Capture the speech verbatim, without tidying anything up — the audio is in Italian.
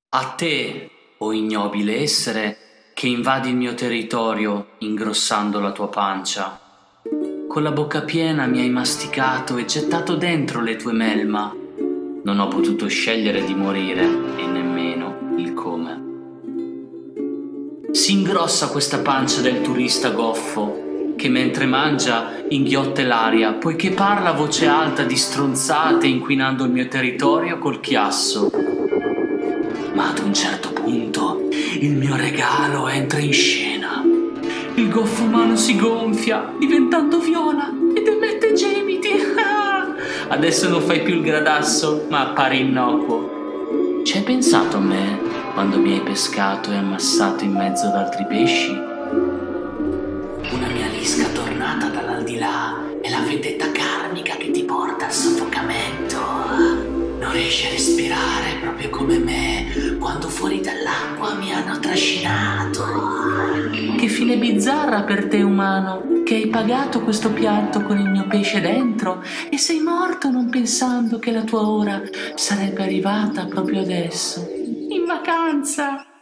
A te, o ignobile essere, che invadi il mio territorio ingrossando la tua pancia. Con la bocca piena mi hai masticato e gettato dentro le tue melma. Non ho potuto scegliere di morire e nemmeno il come. Si ingrossa questa pancia del turista goffo, che mentre mangia inghiotte l'aria, poiché parla a voce alta di stronzate inquinando il mio territorio col chiasso. Ma ad un certo punto il mio regalo entra in scena. Il goffo umano si gonfia, diventando viola, ed emette gemiti. Adesso non fai più il gradasso, ma appari innocuo. Ci hai pensato a me quando mi hai pescato e ammassato in mezzo ad altri pesci? Una mia lisca tornata dall'aldilà è la vendetta karmica che ti porta al soffocamento. Non riesci a respirare proprio come me quando fuori dall'acqua mi hanno trascinato. Che fine bizzarra per te, umano, che hai pagato questo piatto con il mio pesce dentro e sei morto non pensando che la tua ora sarebbe arrivata proprio adesso, in vacanza.